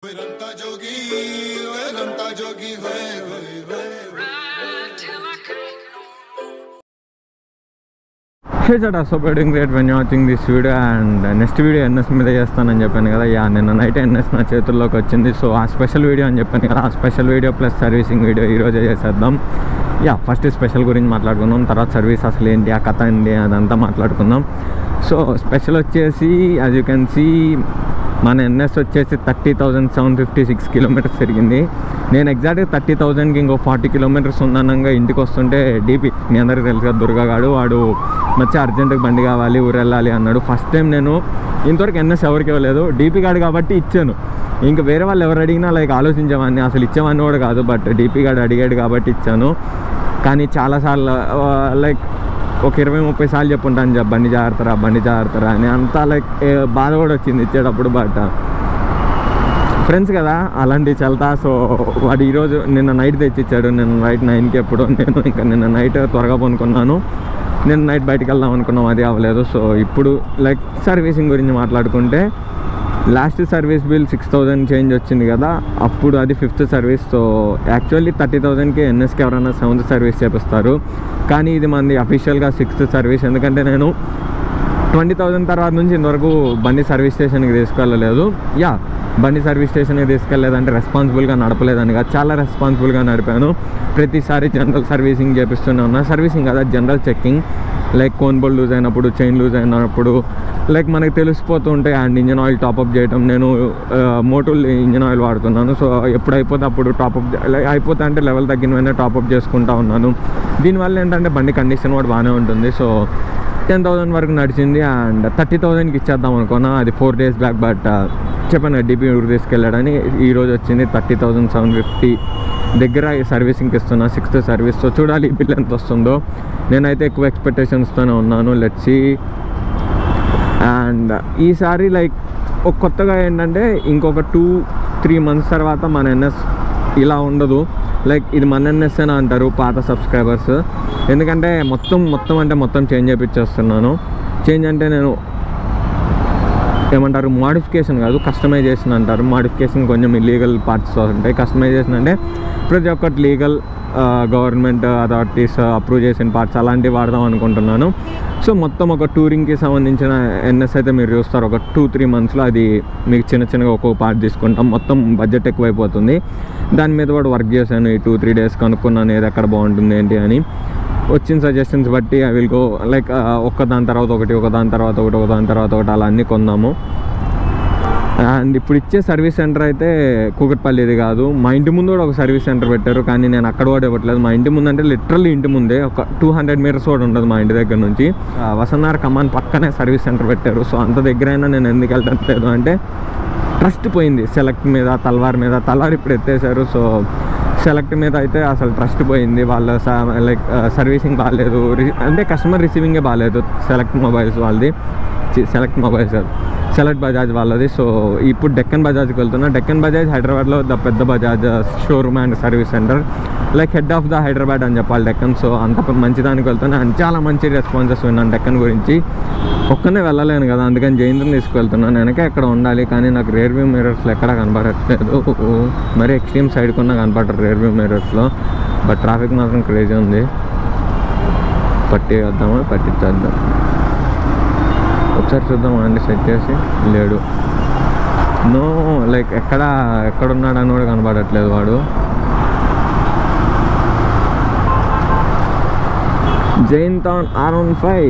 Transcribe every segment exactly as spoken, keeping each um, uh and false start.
रमता जोगी ओए रमता जोगी होए होए होए Hey Jada, so doing great when you're watching this video and next video N S మీద చేస్తానని చెప్పాను కదా. యా నిన్న నైట్ N S నా చేతుల్లోకి వచ్చింది. సో ఆ స్పెషల్ వీడియో అని చెప్పాను కదా, ఆ special video plus servicing video ఈరోజే చేసేద్దాం. యా ఫస్ట్ స్పెషల్ గురించి మాట్లాడుకుందాం, తర్వాత సర్వీస్ అసలు ఏంటి, ఆ కథ ఏంటి అదంతా మాట్లాడుకుందాం. సో స్పెషల్ వచ్చేసి యాజ్ యూ కెన్ సీ మన ఎన్ఎస్ వచ్చేసి thirty thousand seven fifty six kilometres తిరిగింది. నేను ఎగ్జాక్ట్గా థర్టీ థౌజండ్కి ఇంకో ఫార్టీ కిలోమీటర్స్ ఉందనంగా ఇంటికి వస్తుంటే డీపీ, మీ అందరికీ తెలుసు కదా దుర్గాగాడు, వాడు వచ్చి అర్జెంటుగా బండి కావాలి ఊరు వెళ్ళాలి అన్నాడు. ఫస్ట్ టైం నేను ఇంతవరకు ఎన్ఎస్ ఎవరికి ఇవ్వలేదు, డీపీ గాడు కాబట్టి ఇచ్చాను. ఇంకా వేరే వాళ్ళు ఎవరు అడిగినా లైక్ ఆలోచించేవాడిని, అసలు ఇచ్చేవాడిని కూడా కాదు, బట్ డీపీ గాడు అడిగాడు కాబట్టి ఇచ్చాను. కానీ చాలాసార్లు లైక్ ఒక ఇరవై ముప్పై సార్లు చెప్పుంటాను బండి జాగ్రత్తరా బండి జాగ్రత్తరా అని, అంతా లైక్ బాధ కూడా వచ్చింది ఇచ్చేటప్పుడు. బట్ ఫ్రెండ్స్ కదా అలాంటివి చల్తా. సో వాడు ఈరోజు నిన్న నైట్ తెచ్చిచ్చాడు, నిన్న నైట్ నైన్కి ఎప్పుడు. నేను ఇంకా నిన్న నైట్ త్వరగా పనుకున్నాను, నిన్న నైట్ బయటికి వెళ్దాం అనుకున్నాం, అది అవ్వలేదు. సో ఇప్పుడు లైక్ సర్వీసింగ్ గురించి మాట్లాడుకుంటే last service bill six thousand change వచ్చింది కదా, అప్పుడు అది fifth service. So actually thirty థౌజండ్కి ఎన్ఎస్కి ఎవరైనా సెవెంత్ సర్వీస్ చేపిస్తారు, కానీ ఇది మనది అఫీషియల్గా సిక్స్త్ సర్వీస్. ఎందుకంటే నేను ట్వంటీ థౌజండ్ తర్వాత నుంచి ఇంతవరకు బండి సర్వీస్ స్టేషన్కి తీసుకెళ్ళలేదు. యా బండి సర్వీస్ స్టేషన్కి తీసుకెళ్ళలేదంటే రెస్పాన్సిబుల్గా నడపలేదని కాదు, చాలా రెస్పాన్సిబుల్గా నడిపాను. ప్రతిసారి జనరల్ సర్వీసింగ్ చేపిస్తూనే ఉన్నా, సర్వీసింగ్ కదా జనరల్ చెక్కింగ్, లైక్ కోన్ బోల్డ్ లూజ్ అయినప్పుడు, చైన్ లూజ్ అయినప్పుడు లైక్ మనకి తెలిసిపోతూ ఉంటాయి. అండ్ ఇంజన్ ఆయిల్ టాపప్ చేయటం, నేను మోటోల్ ఇంజన్ ఆయిల్ వాడుతున్నాను. సో ఎప్పుడు అయిపోతే అప్పుడు టాపప్ అయిపోతే అంటే లెవెల్ తగ్గిన వెంటనే టాపప్ చేసుకుంటూ ఉన్నాను. దీనివల్ల ఏంటంటే బండి కండిషన్ కూడా బాగానే ఉంటుంది. సో టెన్ థౌజండ్ వరకు నడిచింది అండ్ థర్టీ థౌజండ్కి ఇచ్చేద్దాం అనుకున్నా, అది ఫోర్ డేస్ బ్యాక్. బట్ చెప్పాను డీపీ ఊరు తీసుకెళ్ళాడని, ఈరోజు వచ్చింది థర్టీ థౌజండ్ సెవెన్ ఫిఫ్టీ దగ్గర సర్వీసింగ్కి ఇస్తున్నా, సిక్స్త్ సర్వీస్. సో చూడాలి ఈ బిల్ ఎంత వస్తుందో. నేనైతే ఎక్కువ ఎక్స్పెక్టేషన్స్తోనే ఉన్నాను, లెట్స్ సీ. అండ్ ఈసారి లైక్ ఒక కొత్తగా ఏంటంటే ఇంకొక టూ త్రీ మంత్స్ తర్వాత మన ఎన్ఎస్ ఇలా ఉండదు. లైక్ ఇది మన ఎన్ఎస్ అని అంటారు పాత సబ్స్క్రైబర్స్, ఎందుకంటే మొత్తం మొత్తం అంటే మొత్తం చేంజ్ చేయించేస్తున్నాను. చేంజ్ అంటే నేను ఏమంటారు మోడిఫికేషన్ కాదు, కస్టమైజేషన్ అంటారు. మోడిఫికేషన్ కొంచెం ఇల్లీగల్ పార్ట్స్ ఉంటాయి, కస్టమైజేషన్ అంటే ప్రతి ఒక్కటి లీగల్, గవర్నమెంట్ అథారిటీస్ అప్రూవ్ చేసిన పార్ట్స్ అలాంటివి వాడదాం అనుకుంటున్నాను. సో మొత్తం ఒక టూరింగ్కి సంబంధించిన ఎన్ఎస్ అయితే మీరు చూస్తారు ఒక టూ త్రీ మంత్స్లో అది మీకు చిన్న చిన్నగా ఒక్కొక్క పార్ట్ తీసుకుంటాం. మొత్తం బడ్జెట్ ఎక్కువైపోతుంది, దాని మీద కూడా వర్క్ చేశాను. ఈ టూ త్రీ డేస్ కనుక్కున్నాను ఏది ఎక్కడ బాగుంటుంది ఏంటి అని. వచ్చిన సజెషన్స్ బట్టి ఐ విల్ గో లైక్ ఒక్క దాని తర్వాత ఒకటి, ఒక దాని తర్వాత ఒకటి, ఒక దాని తర్వాత ఒకటి అలా అన్నీ కొందాము. అండ్ ఇప్పుడు ఇచ్చే సర్వీస్ సెంటర్ అయితే కూకట్పల్లిది కాదు, మా ఇంటి ముందు కూడా ఒక సర్వీస్ సెంటర్ పెట్టారు, కానీ నేను అక్కడ కూడా ఇవ్వట్లేదు. మా ఇంటి ముందు అంటే లిటరల్లీ ఇంటి ముందే ఒక టూ హండ్రెడ్ మీటర్స్ కూడా ఉండదు మా ఇంటి దగ్గర నుంచి. వసంతనగర్ కమాన్ పక్కనే సర్వీస్ సెంటర్ పెట్టారు. సో అంత దగ్గరైనా నేను ఎందుకు వెళ్ళట్లేదు అంటే ట్రస్ట్ పోయింది సెలెక్ట్ మీద, తల్వార్ మీద. తల్వార్ ఇప్పుడు ఎత్తేసారు, సో సెలెక్ట్ మీద అయితే అసలు ట్రస్ట్ పోయింది. వాళ్ళ లైక్ సర్వీసింగ్ బాగాలేదు, అంటే కస్టమర్ రిసీవింగే బాగాలేదు. సెలెక్ట్ మొబైల్స్ వాళ్ళది, సెలెక్ట్ మొబైల్స్ సెలెక్ట్ బజాజ్ వాళ్ళది. సో ఇప్పుడు డెక్కన్ బజాజ్కి వెళ్తున్నా. డెక్కన్ బజాజ్ హైదరాబాద్లో ద పెద్ద Bajaj showroom and service centre, like head of the Hyderabad అని చెప్పాలి డెక్కన్. సో అంత మంచిదానికి వెళ్తున్నా అండ్ చాలా మంచి రెస్పాన్సెస్ విన్నాను డెక్కన్ గురించి. ఒక్కనే వెళ్ళలేను కదా, అందుకని జయంతిని తీసుకువెళ్తున్నాను. వెనకే ఎక్కడ ఉండాలి, కానీ నాకు రియర్ వ్యూ మిర్రర్స్లో ఎక్కడ కనపడట్లేదు. మరీ ఎక్స్ట్రీమ్ సైడ్ కొన్నా కనపడరు రియర్ వ్యూ మిర్రర్స్లో. బట్ ట్రాఫిక్ మాత్రం క్రేజీ ఉంది. పట్టి వద్దామా, పట్టించేద్దాం ఒకసారి చూద్దాం అండి. సెట్ చేసి లేడు, నో లైక్ ఎక్కడ ఎక్కడున్నాడని కూడా కనపడట్లేదు వాడు. జైన్థాన్ ఆర్ వన్ ఫైవ్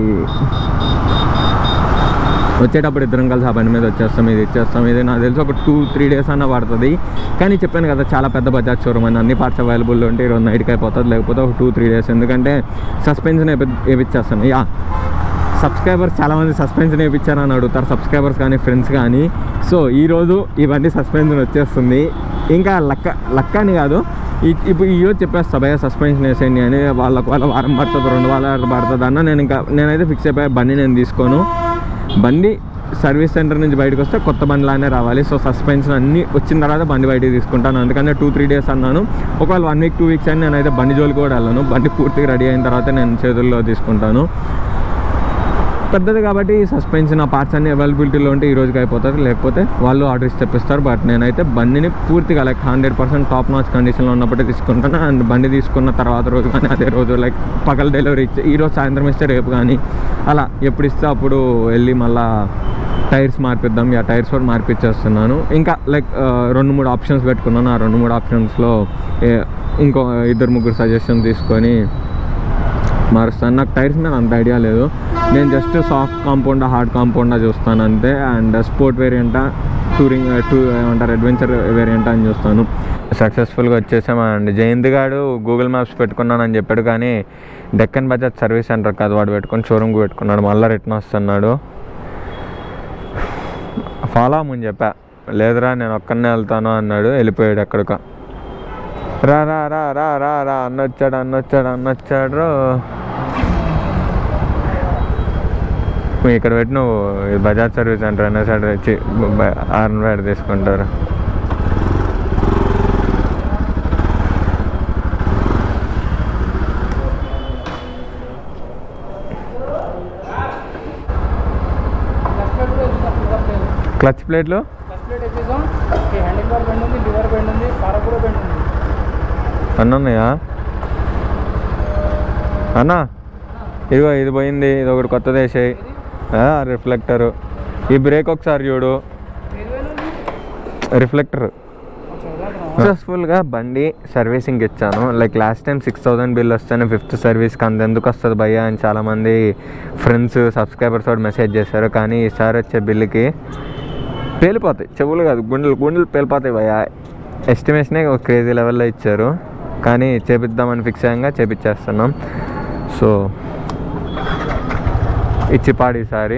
వచ్చేటప్పుడు ఇద్దరం కలిసి ఆ బండి మీద వచ్చేస్తాం, ఇది ఇచ్చేస్తాం. ఇది నాకు తెలిసి ఒక టూ త్రీ డేస్ అన్న పడుతుంది, కానీ చెప్పాను కదా చాలా పెద్ద బజాజ్ షోరూమ్ అని, అన్ని పార్ట్స్ అవైలబుల్ ఉంటే ఈరోజు నైట్కి అయిపోతుంది, లేకపోతే ఒక టూ త్రీ డేస్. ఎందుకంటే సస్పెన్షన్ వేయించేస్తాను. యా సబ్స్క్రైబర్స్ చాలామంది సస్పెన్షన్ వేయించారని అడుగుతారు, సబ్స్క్రైబర్స్ కానీ ఫ్రెండ్స్ కానీ. సో ఈరోజు ఈ బండి సస్పెన్షన్ వచ్చేస్తుంది. ఇంకా లక్క లక్క అని కాదు, ఇప్పుడు ఈరోజు చెప్పేస్తా భయ సస్పెన్షన్ వేసేయండి అని. వాళ్ళకి వాళ్ళ వారం పడుతుంది, రెండు వారాలు పడుతుంది అన్న. నేను ఇంకా నేనైతే ఫిక్స్ అయిపోయా బండి నేను తీసుకోను. బండి సర్వీస్ సెంటర్ నుంచి బయటకు వస్తే కొత్త బండిలానే రావాలి. సో సస్పెన్షన్ అన్నీ వచ్చిన తర్వాత బండి బయటకు తీసుకుంటాను. అందుకనే టూ త్రీ డేస్ అన్నాను. ఒకవేళ వన్ వీక్ టూ వీక్స్ అని నేనైతే బండి జోలికి కూడా వెళ్ళను. బండి పూర్తిగా రెడీ అయిన తర్వాత నేను చేతుల్లో తీసుకుంటాను. పెద్దది కాబట్టి సస్పెన్షన్ ఆ పార్ట్స్ అన్ని అవైలబిలిటీలో ఉంటే ఈ రోజుకి అయిపోతుంది, లేకపోతే వాళ్ళు ఆర్డర్ ఇచ్చి తెప్పిస్తారు. బట్ నేనైతే బండిని పూర్తిగా like hundred percent top notch కండిషన్లో ఉన్నప్పుడే తీసుకుంటాను. అండ్ బండి తీసుకున్న తర్వాత రోజు కానీ అదే రోజు లైక్ పగల డెలివరీ ఇచ్చే ఈ రోజు సాయంత్రం ఇస్తే రేపు కానీ అలా ఎప్పుడు ఇస్తే అప్పుడు వెళ్ళి మళ్ళీ టైర్స్ మార్పిద్దాం. ఆ టైర్స్ కూడా మార్పిచ్చేస్తున్నాను. ఇంకా లైక్ రెండు మూడు ఆప్షన్స్ పెట్టుకున్నాను. ఆ రెండు మూడు ఆప్షన్స్లో ఇంకో ఇద్దరు ముగ్గురు సజెషన్ తీసుకొని మారుస్తాను. నాకు టైర్స్ మీద అంత ఐడియా లేదు. నేను జస్ట్ సాఫ్ట్ కాంపౌండా హార్డ్ కాంపౌండా చూస్తాను అంతే. అండ్ స్పోర్ట్ వేరియంటా టూరింగ్ టూ ఏమంటారు అడ్వెంచర్ వేరియంటా అని చూస్తాను. సక్సెస్ఫుల్గా వచ్చేసాం. అండ్ జయంత్ గారు గూగుల్ మ్యాప్స్ పెట్టుకున్నానని చెప్పాడు, కానీ డెక్కన్ బజాజ్ సర్వీస్ సెంటర్ కాదు వాడు పెట్టుకొని షోరూమ్కి పెట్టుకున్నాడు. మళ్ళీ రిటర్న్ వస్తున్నాడు. ఫాలో అమ్మని చెప్పా, లేదురా నేను ఒక్కనే వెళ్తాను అన్నాడు. వెళ్ళిపోయాడు ఎక్కడికో. రా రా రా రా రా రా అన్న వచ్చాడు అన్న వచ్చాడు అన్న వచ్చాడు ఇక్కడ పెట్టి నువ్వు బజాజ్ సర్వీస్ సెంటర్ అనే సైడ్ వచ్చి ఆర్న్ బ్యాడ్ తీసుకుంటారు. క్లచ్ ప్లేట్లు అన్న ఉన్నాయా అన్నా? ఇదిగో ఇది పోయింది, ఇది ఒకటి కొత్తది వేసాయి రిఫ్లెక్టరు. ఈ బ్రేక్ ఒకసారి చూడు, రిఫ్లెక్టర్. సక్సెస్ఫుల్గా బండి సర్వీసింగ్ ఇచ్చాను. Like last time six thousand bill వస్తేనే ఫిఫ్త్ సర్వీస్కి అంత ఎందుకు వస్తుంది భయ్యా అని చాలామంది ఫ్రెండ్స్ సబ్స్క్రైబర్స్ కూడా మెసేజ్ చేశారు. కానీ ఈసారి వచ్చే బిల్లుకి పేలిపోతాయి, చెవులు కాదు గుండెలు గుండెలు పేలిపోతాయి భయ్యా. ఎస్టిమేషనే ఒక క్రేజీ లెవెల్లో ఇచ్చారు, కానీ చేపిద్దామని ఫిక్స్ అయ్యాక చేపించేస్తున్నాం. సో ఇచ్చిపాడు ఈసారి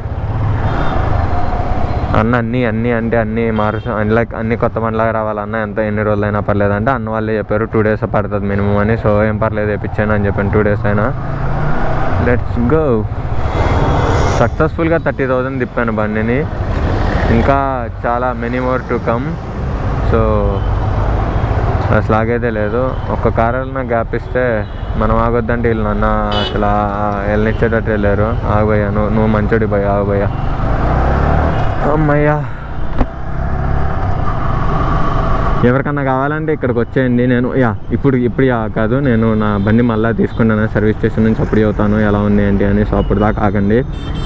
అన్న అన్నీ అన్నీ అంటే అన్నీ మారుస్తాం లైక్ అన్నీ కొత్త బండ్లాగా రావాలన్న ఎంత ఎన్ని రోజులైనా పర్లేదు అంటే అన్న వాళ్ళే చెప్పారు టూ డేస్ పడుతుంది మినిమం అని. సో ఏం పర్లేదు వేయించాను అని చెప్పాను. టూ డేస్ అయినా లెట్స్ గో. సక్సెస్ఫుల్గా థర్టీ థౌజండ్ తిప్పాను బండిని. ఇంకా చాలా many more to come. So అసలు ఆగేదే లేదు. ఒక్క కారులో గ్యాప్ ఇస్తే మనం ఆగొద్దంటే వీళ్ళు నన్న అసలు వెళ్ళనిచ్చేటట్టు వెళ్ళారు. ఆగబోయా నువ్వు నువ్వు మంచోడి పోయా ఆగబోయా అమ్మయ్యా. ఎవరికన్నా కావాలంటే ఇక్కడికి వచ్చేయండి. నేను యా ఇప్పుడు ఇప్పుడు యా కాదు, నేను నా బండి మళ్ళీ తీసుకున్నాను సర్వీస్ స్టేషన్ నుంచి. అప్పుడు చెబుతాను ఎలా ఉంది ఏంటి అని. సో అప్పుడు దాకా ఆగండి.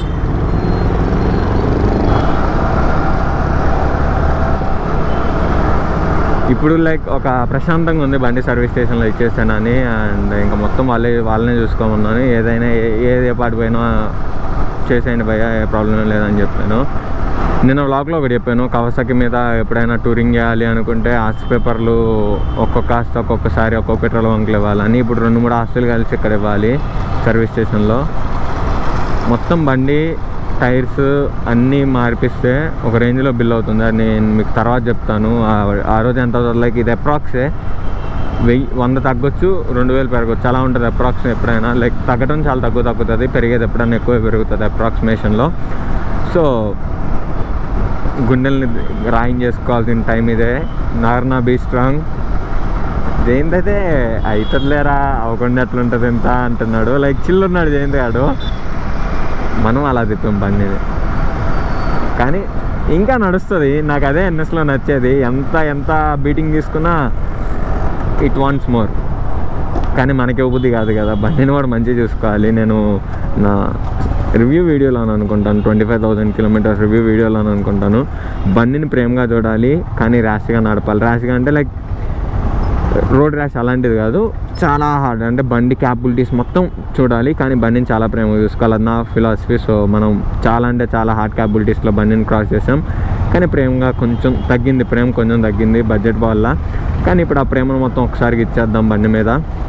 ఇప్పుడు లైక్ ఒక ప్రశాంతంగా ఉంది బండి సర్వీస్ స్టేషన్లో ఇచ్చేసానని. అండ్ ఇంకా మొత్తం వాళ్ళే వాళ్ళనే చూసుకోమన్నాను. ఏదైనా ఏది ఏ పాటు పోయినా చేసేయండి భయ్యా, ఏ ప్రాబ్లం లేదని చెప్పాను. నేను వ్లాగ్లో ఒకటి చెప్పాను, కవాసాకి మీద ఎప్పుడైనా టూరింగ్ చేయాలి అనుకుంటే ఆర్ట్స్ పేపర్లు ఒక్కొక్క ఆస్తి ఒక్కొక్కసారి ఒక్కొక్క పెట్రోల్ బంకులు ఇవ్వాలని. ఇప్పుడు రెండు మూడు ఆస్తులు కలిసి ఇక్కడ ఇవ్వాలి సర్వీస్ స్టేషన్లో. మొత్తం బండి టైర్స్ అన్నీ మార్పిస్తే ఒక రేంజ్లో బిల్ అవుతుంది. అది నేను మీకు తర్వాత చెప్తాను. ఆ రోజు ఎంత లైక్ ఇది అప్రాక్సే వెయ్యి వంద తగ్గొచ్చు, రెండు వేలు పెరగచ్చు, అలా ఉంటుంది అప్రాక్స్. ఎప్పుడైనా లైక్ తగ్గడం చాలా తక్కువ తగ్గుతుంది, పెరిగేది ఎప్పుడైనా ఎక్కువ పెరుగుతుంది అప్రాక్సిమేషన్లో. సో గుండెల్ని రాయింగ్ చేసుకోవాల్సిన టైం ఇదే. నార్నా బీ స్ట్రాంగ్. జయంత్ అయితే అవుతుందిలేరా అవ్వకుండా ఎట్లుంటుంది ఎంత అంటున్నాడు. లైక్ చిల్లు ఉన్నాడు జయంత్ గాడు. మనం అలా తిప్పాం బండిది, కానీ ఇంకా నడుస్తుంది. నాకు అదే ఎన్ఎస్లో నచ్చేది. ఎంత ఎంత బీటింగ్ తీసుకున్నా ఇట్ వాంట్స్ మోర్. కానీ మనకి ఇవ్వబుద్ధి కాదు కదా, బండిని కూడా మంచిగా చూసుకోవాలి. నేను నా రివ్యూ వీడియోలో అని అనుకుంటాను, twenty five thousand kilometres review వీడియోలో అని అనుకుంటాను. బండిని ప్రేమగా చూడాలి, కానీ ర్యాష్గా నడపాలి. ర్యాష్గా అంటే లైక్ రోడ్ ర్యాష్ అలాంటిది కాదు, చాలా హార్డ్ అంటే బండి క్యాపబిలిటీస్ మొత్తం చూడాలి, కానీ బండిని చాలా ప్రేమగా చూసుకోవాలి. అది నా ఫిలాసఫీ. సో మనం చాలా అంటే చాలా హార్డ్ క్యాపబిలిటీస్లో బండిని క్రాస్ చేసాం, కానీ ప్రేమగా కొంచెం తగ్గింది, ప్రేమ కొంచెం తగ్గింది బడ్జెట్ వల్ల. కానీ ఇప్పుడు ఆ ప్రేమను మొత్తం ఒకసారికి ఇచ్చేద్దాం బండి మీద.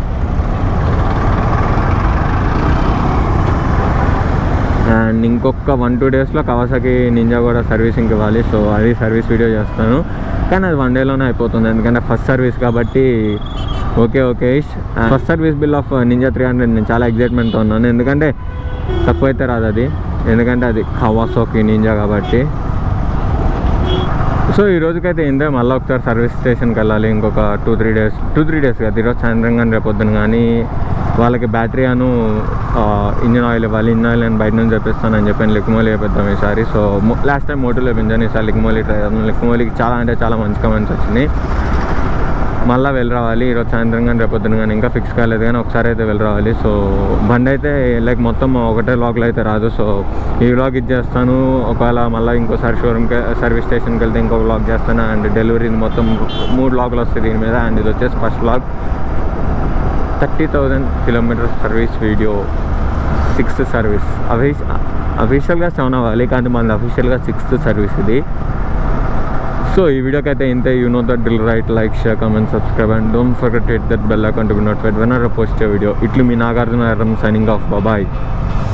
అండ్ ఇంకొక వన్ టూ డేస్లో కవాసాకి నింజా కూడా సర్వీసింగ్ ఇవ్వాలి. సో అది సర్వీస్ వీడియో చేస్తాను, కానీ అది వన్ డేలోనే అయిపోతుంది, ఎందుకంటే ఫస్ట్ సర్వీస్ కాబట్టి. Okay okay first service bill of Ninja three hundred నేను చాలా ఎగ్జైట్మెంట్తో ఉన్నాను, ఎందుకంటే తక్కువైతే రాదు అది, ఎందుకంటే అది కవాసాకి నింజా కాబట్టి. సో ఈ రోజుకైతే ఏంటో మళ్ళీ ఒకసారి సర్వీస్ స్టేషన్కి వెళ్ళాలి. ఇంకొక two three days two three days కదా, ఈరోజు సాయంత్రం కానీ రేపొద్దున కానీ వాళ్ళకి బ్యాటరీ అను ఇంజిన్ ఆయిల్ ఇవ్వాలి. ఇంజిన్ ఆయిల్ నేను బయట నుంచి చెప్పిస్తానని చెప్పాను. లిక్మోలి వేపిద్దాం ఈసారి. సో లాస్ట్ టైం మోటోలో వేపించాను, ఈసారి లిక్మోలి ట్రై చేద్దాం. లిక్మోలికి చాలా అంటే చాలా మంచి కమెంట్స్ వచ్చినాయి. మళ్ళీ వెళ్ళి రావాలి ఈరోజు సాయంత్రం కానీ రేపొద్దున కానీ, ఇంకా ఫిక్స్ కాలేదు కానీ ఒకసారి అయితే వెళ్ళి రావాలి. సో బండి అయితే లైక్ మొత్తం ఒకటే లాగ్లో అయితే రాదు. సో ఈ వ్లాగ్ ఇచ్చేస్తాను. ఒకవేళ మళ్ళీ ఇంకోసారి షోరూమ్కి సర్వీస్ స్టేషన్కి వెళ్తే ఇంకొక వ్లాగ్ చేస్తాను. అండ్ డెలివరీ మొత్తం మూడు వ్లాగ్లు వస్తాయి దీని మీద. అండ్ ఇది వచ్చేసి first vlog, thirty thousand kilometres service video, sixth service. అఫీ అఫీషియల్గా సెవెన్ అవ్వాలి కానీ మనది అఫీషియల్గా సిక్స్త్ సర్వీస్ ఇది. సో ఈ వీడియోకి అయితే ఇంతే. You know that drill, right, like, share, comment, subscribe and don't forget to hit that bell icon to be notified whenever I post a video. It will be Nagarjuna Aram signing off. Bye bye.